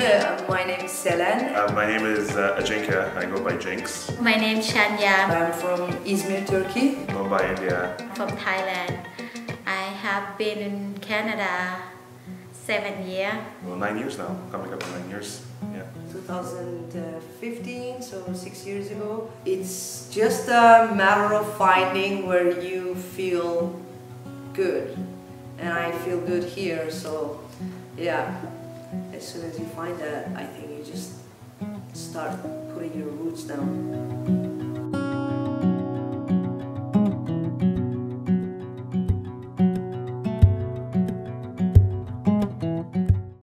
My name is Selen. My name is Ajinkya. I go by Jinx. My name is Chanya. I'm from Izmir, Turkey. Mumbai, India. From Thailand. I have been in Canada 7 years. Well, 9 years now. Coming up on 9 years. Yeah. 2015, so 6 years ago. It's just a matter of finding where you feel good. And I feel good here, so yeah. As soon as you find that, I think you just start putting your roots down.